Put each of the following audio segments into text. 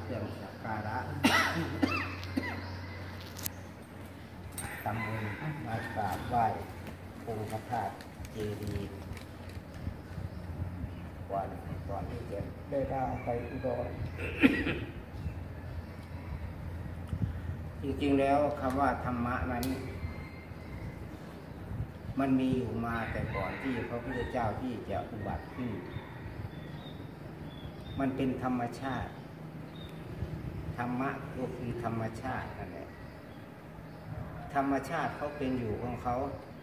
เครื่องสักการะทำบุญมากราบไหว้องค์พระธาตุเจดีย์ก่อนที่จะได้ทางไปอุดร จริงๆแล้วคำว่าธรรมะนั้นมันมีอยู่มาแต่ก่อนที่พระพุทธเจ้าที่จะอุบัติขึ้นมันเป็นธรรมชาติธรรมะก็คือธรรมชาตินั่นแหละธรรมชาติเขาเป็นอยู่ของเขา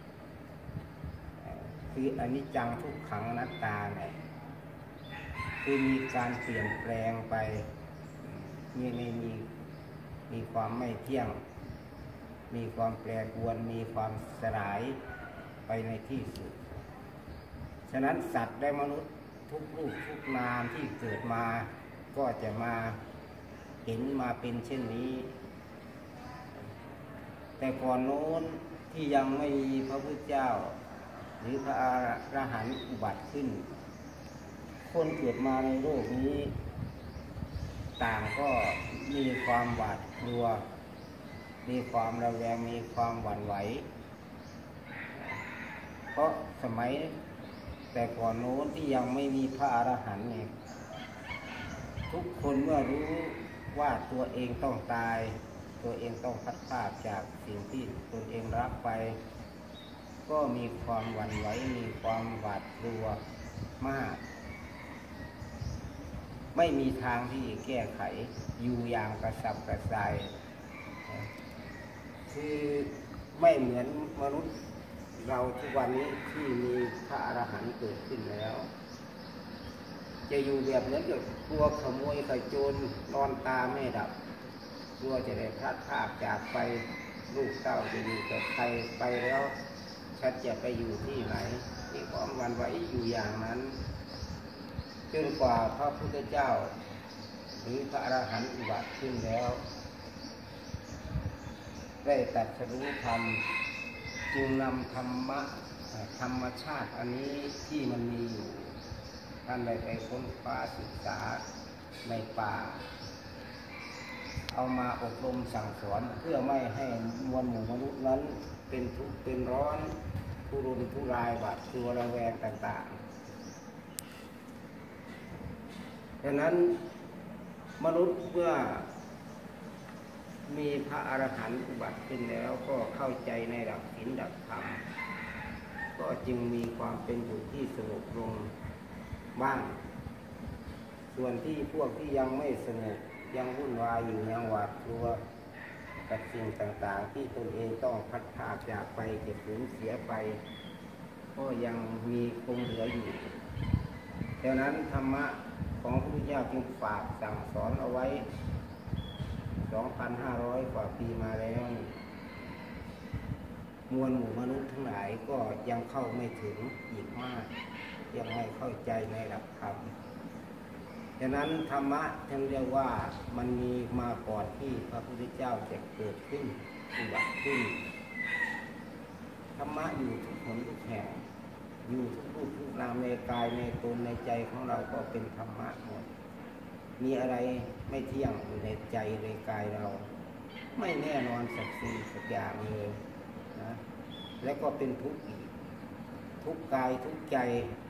คืออนิจจังทุกขังอนัตตาเนี่ยคือมีการเปลี่ยนแปลงไปมีความไม่เที่ยงมีความแปรปรวนมีความสลายไปในที่สุดฉะนั้นสัตว์และมนุษย์ทุกรูปทุกนามที่เกิดมาก็จะมาเห็นมาเป็นเช่นนี้แต่ก่อนโน้นที่ยังไม่มีพระพุทธเจ้าหรือพระอรหันต์อุบัติขึ้นคนเกิดมาในโลกนี้ต่างก็มีความหวาดกลัวมีความระแวงมีความหวั่นไหวเพราะสมัยแต่ก่อนโน้นที่ยังไม่มีพระอรหันต์เนี่ยทุกคนเมื่อรู้ว่าตัวเองต้องตายตัวเองต้องพัดพรากจากสิ่งที่ตนเองรักไปก็มีความหวั่นไหวมีความหวาดกลัวมากไม่มีทางที่แก้ไขอยู่อย่างกระสับกระส่ายคือไม่เหมือนมนุษย์เราทุกวันนี้ที่มีพระอรหันต์เกิดขึ้นแล้วจะอยู่แบบนั้นก็กลัวขโมยขโจรนอนตาไม่ดับกลัวจะได้พลัดพรากจากไปลูกเต้าจะอยู่กับใครไปแล้วฉันจะไปอยู่ที่ไหนมีความหวั่นไหวอยู่อย่างนั้นจนกว่าพระพุทธเจ้าหรือพระอรหันต์อุบัติขึ้นแล้วได้ตรัสรู้ธรรมจึงนำธรรมชาติอันนี้ที่มันมีอยู่ท่านได้ไปค้นคว้าศึกษาในป่าเอามาอบรมสั่งสอนเพื่อไม่ให้มวลหมู่มนุษย์นั้นเป็นทุกข์เป็นร้อนทุรนทุรายหวาดกลัวระแวงต่างๆดังนั้นมนุษย์เมื่อมีพระอรหันต์อุบัติขึ้นแล้วก็เข้าใจในหลักศีลหลักธรรมก็จึงมีความเป็นอยู่ที่สงบลงบ้างส่วนที่พวกที่ยังไม่สงบยังวุ่นวายอยู่ยังหวาดกลัวกับสิ่งต่างๆที่ตนเองต้องพัดพรากจากไปเก็บสูญเสียไปก็ยังมีคงเหลืออยู่ดังนั้นธรรมะของพระพุทธเจ้าจึงฝากสั่งสอนเอาไว้ 2,500 กว่าปีมาแล้วมวลหมู่มนุษย์ทั้งหลายก็ยังเข้าไม่ถึงอีกมากยังไม่เข้าใจในหลักธรรมดังนั้นธรรมะท่านเรียกว่ามันมีมาก่อนที่พระพุทธเจ้าจะเกิดขึ้นอุบัติขึ้นธรรมะอยู่ทุกหนทุกแห่งอยู่ทุกรูปทุกนามในกายในตนในใจของเราก็เป็นธรรมะหมดมีอะไรไม่เที่ยงอยู่ในใจในกายเราไม่แน่นอนสักสิ่งสักอย่างเลยนะแล้วก็เป็นทุกข์อีกทุกกายทุกใจ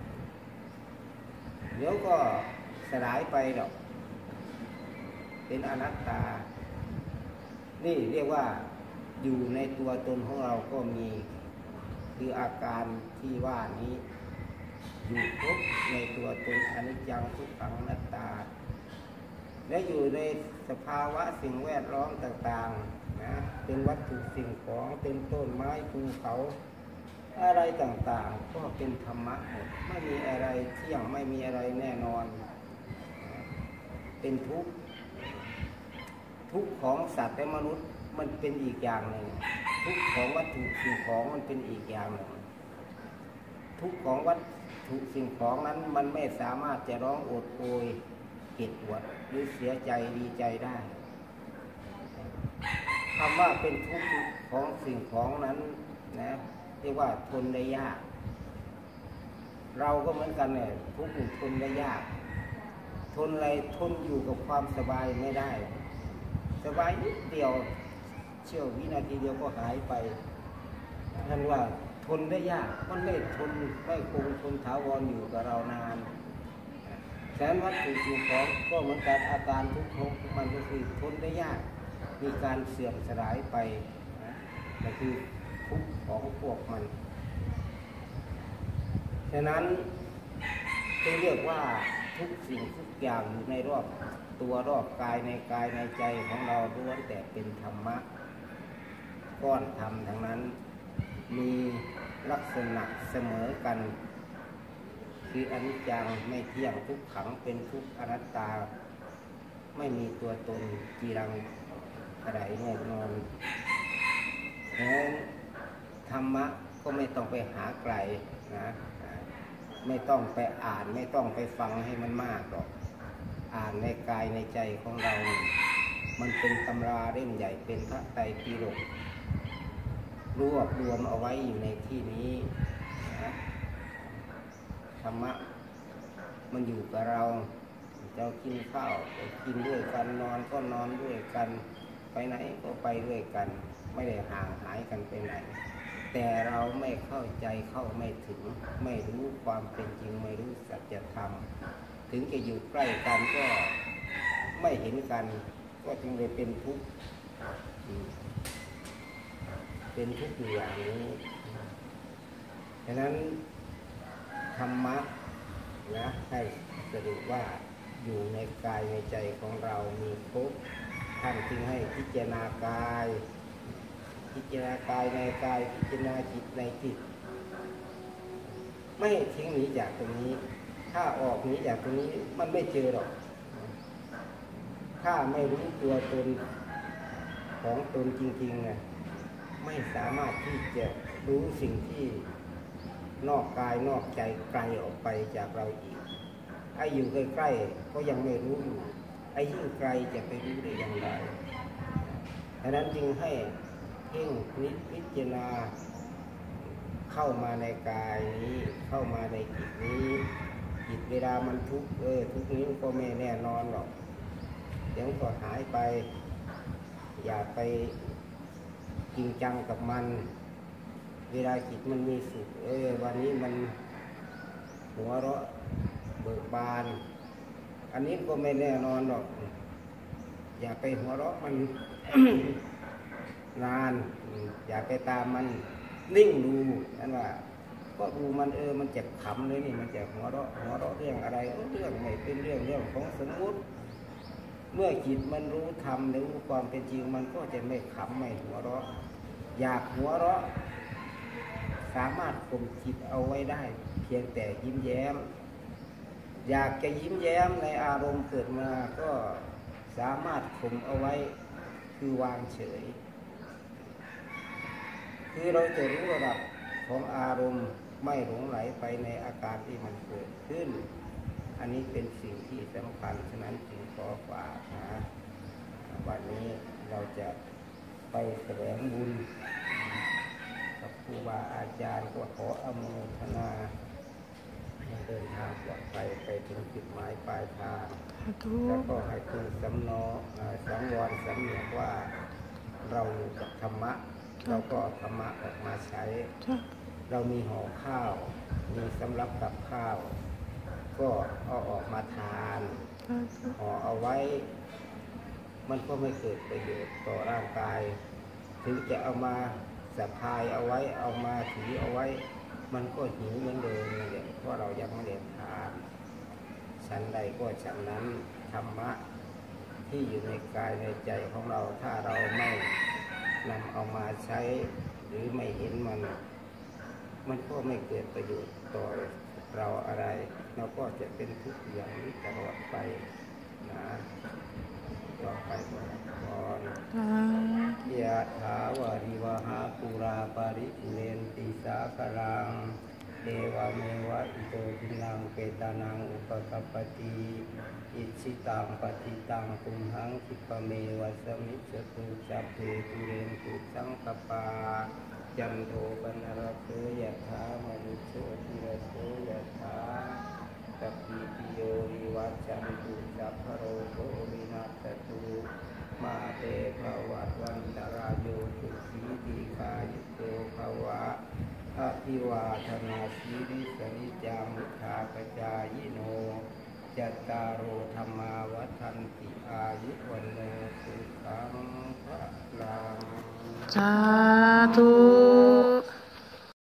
เดี๋ยวก็สลายไปหรอกเป็นอนัตตานี่เรียกว่าอยู่ในตัวตนของเราก็มีคืออาการที่ว่านี้อยู่ครบในตัวตนอนิจจังทุกขังอนัตตาและอยู่ในสภาวะสิ่งแวดล้อมต่างๆนะเป็นวัตถุสิ่งของเป็นต้นไม้ภูเขาอะไรต่างๆก็เป็นธรรมะหมดไม่มีอะไรเที่ยงไม่มีอะไรแน่นอนเป็นทุกข์ของสัตว์และมนุษย์มันเป็นอีกอย่างหนึ่งทุกข์ของวัตถุสิ่งของมันเป็นอีกอย่างหนึ่งทุกข์ของวัตถุสิ่งของนั้นมันไม่สามารถจะร้องโอดโอยเจ็บปวดหรือเสียใจดีใจได้คำว่าเป็นทุกข์ของสิ่งของนั้นนะเรียกว่าทนได้ยากเราก็เหมือนกันเนี่ยทุกข์ทนได้ยากทนอะไรทนอยู่กับความสบายไม่ได้สบายนิดเดียวเชื่อวินาทีเดียวก็หายไปท่านว่าทนได้ยากมันไม่ทนไม่คงทนถาวรอยู่กับเรานานฉะนั้นวัตถุสิ่งของก็เหมือนกันอาการทุกข์ของมันก็คือทนได้ยากมีการเสื่อมสลายไปนั่นคือทุกข์ของพวกมันฉะนั้นจะเรียกว่าทุกสิ่งทุกอย่างอยู่ในรอบตัวรอบกายในกายในใจของเราล้วนแต่เป็นธรรมะก้อนธรรมทั้งนั้นมีลักษณะเสมอกันคืออนิจจังไม่เที่ยงทุกขังเป็นทุกข์อนัตตาไม่มีตัวตนจีรังอะไรแน่นอนเพราะฉะนั้นธรรมะก็ไม่ต้องไปหาไกลนะไม่ต้องไปอ่านไม่ต้องไปฟังให้มันมากหรอกอ่านในกายในใจของเรามันเป็นตำราเล่มใหญ่เป็นพระไตรปิฎกรวบรวมเอาไว้อยู่ในที่นี้นะธรรมะมันอยู่กับเราเรากินข้าวก็กินด้วยกันนอนก็นอนด้วยกันไปไหนก็ไปด้วยกันไม่ได้ห่างหายกันไปไหนแต่เราไม่เข้าใจเข้าไม่ถึงไม่รู้ความเป็นจริงไม่รู้สัจธรรมถึงจะอยู่ใกล้กันก็ไม่เห็นกันก็จึงเลยเป็นทุกข์เป็นทุกข์อยู่อย่างนี้ฉะนั้นธรรมะนะให้สรุปว่าอยู่ในกายในใจของเรามีครบท่านจึงให้พิจารณากายพิจารณากายในกายพิจารณาจิตในจิตไม่ทิ้งหนีจากตรงนี้ถ้าออกหนีจากตรงนี้มันไม่เจอหรอกถ้าไม่รู้ตัวตนของตนจริงๆนะไม่สามารถที่จะรู้สิ่งที่นอกกายนอกใจไกลออกไปจากเราอีกไอ้อยู่ใกล้ๆก็ยังไม่รู้อยู่ไอ้ยิ่งไกลจะไปรู้ได้อย่างไรดังนั้นจึงให้เพ่งพิจารณาเข้ามาในกายนี้เข้ามาในจิตนี้จิตเวลามันทุกข์ทุกข์นี้ก็ไม่แน่นอนหรอกเดี๋ยวก็หายไปอย่าไปจริงจังกับมันเวลาจิตมันมีสุขวันนี้มันหัวเราะเบิกบานอันนี้ก็ไม่แน่นอนหรอกอย่าไปหัวเราะมัน นานอย่าไปตามมันนิ่งดูนั่นว่าก็ดูมันมันจะขำเลยนี่มันจะหัวเราะเรื่องอะไรเรื่องไม่เป็นเรื่องของสมมุติเมื่อจิตมันรู้ธรรมรู้ความเป็นจริงมันก็จะไม่ขำไม่หัวเราะอยากหัวเราะสามารถข่มจิตเอาไว้ได้เพียงแต่ยิ้มแย้มอยากจะยิ้มแย้มในอารมณ์เกิดมาก็สามารถข่มเอาไว้คือวางเฉยคือเราจะรู้ระดับของอารมณ์ไม่หลงไหลไปในอาการที่มันเกิดขึ้นอันนี้เป็นสิ่งที่สำคัญฉะนั้นจึงขอฝากนะวันนี้เราจะไปแสวงบุญกับครูบาอาจารย์ก็ขออนุโมทนาให้เดินทางปลอดภัยไปถึงจุดหมายปลายทางแล้วก็ให้คุณสังวรสำเนียกว่าเราอยู่กับธรรมะเราก็ธรรมะออกมาใช้เรามีห่อข้าวมีสำรับกับข้าวก็เอาออกมาทานห่อเอาไว้มันก็ไม่เกิดประโยชน์ต่อร่างกายถึงจะเอามาสะพายเอาไว้เอามาถือเอาไว้มันก็หิวเหมือนเดิมนั่นแหละเพราะเรายังไม่ได้ทานฉันใดก็ฉันนั้นธรรมะที่อยู่ในกายในใจของเราถ้าเราไม่นำเอามาใช้หรือไม่เห็นมันก็ไม่เกิดประโยชน์ต่อเราอะไรเราก็จะเป็นทุกข์อย่างนี้ตลอดไปนะต่อไปก่อนยะถาวาริวหาปุราปาริปุเรนติสาคลังเทวเมวะอิโตทินังเปตานังอุปกัปปติอิชิตังปฏิตังตุมหังคิปะเมวะสมิจฉตุสัพเพปุเรนตุสังคปาจันโทปนรโสยะถามณิโชติระโสยะถาสัพพิติโยวิวัจจันตุภิวาทนาสีริสนิจามุทาปจายโนจัตตารโอธรรมาวัฏันติอายุวันโนสุขังพระลังสาธุ